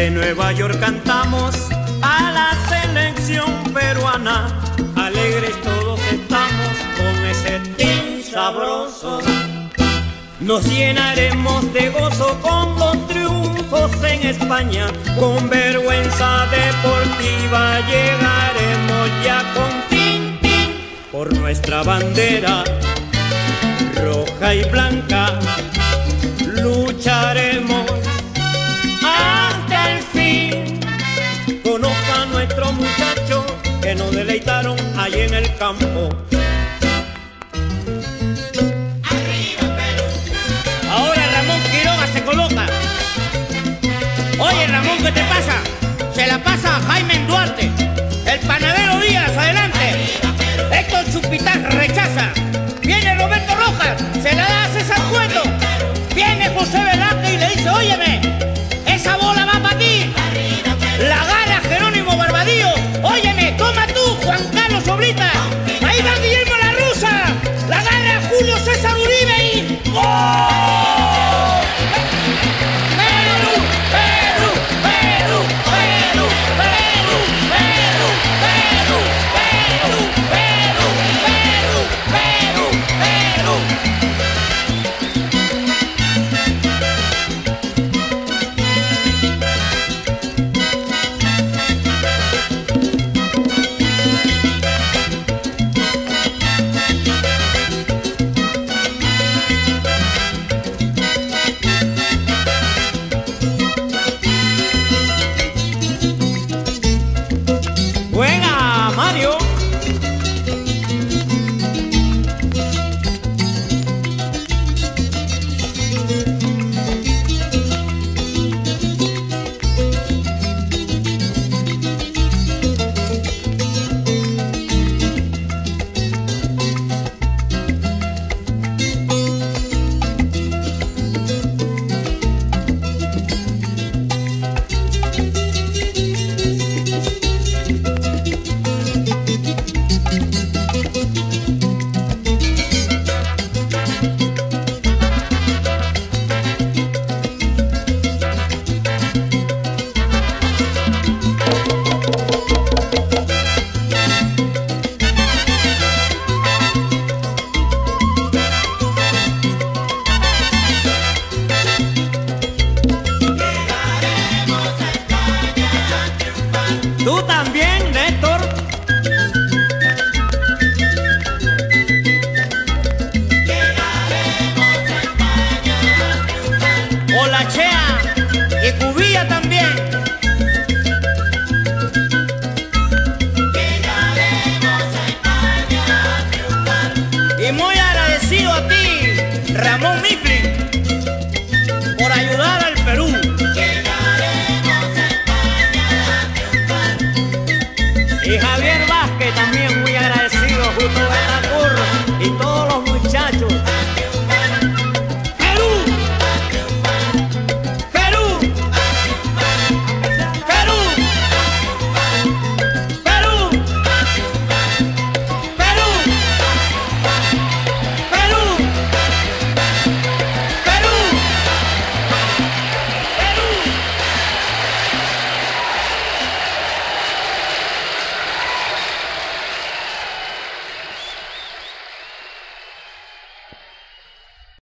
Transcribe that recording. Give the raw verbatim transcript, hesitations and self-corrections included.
Desde Nueva York cantamos a la selección peruana, alegres todos estamos con ese team sabroso. Nos llenaremos de gozo con los triunfos en España, con vergüenza deportiva llegaremos ya con tin, tin, por nuestra bandera roja y blanca lucharemos hasta el fin. Conozcan nuestros muchachos que nos deleitaron allí en el campo. Ahora Ramón Quiroga se coloca. Oye Ramón, ¿qué te pasa? Se la pasa a Jaime Duarte. El panadero Díaz, adelante. Héctor Chupitas rechaza. Viene Roberto Rojas, se la da a César Cueto. Viene José Velázquez y le dice, óyeme, esa bola va para ti. La gana Jerónimo Barbadillo. Óyeme, toma tú, Juan Carlos Oblita. Ahí va Guillermo La Rusa. La agarra Julio César Uribe y ¡gol! Tú también, Néstor. Llegaremos a España a triunfar. Olachea y Cubilla también. Llegaremos a España a triunfar. Y muy agradecido a ti, Ramón Mifflin, por ayudar al Perú. Y Javier Vázquez también muy agradecido justo esta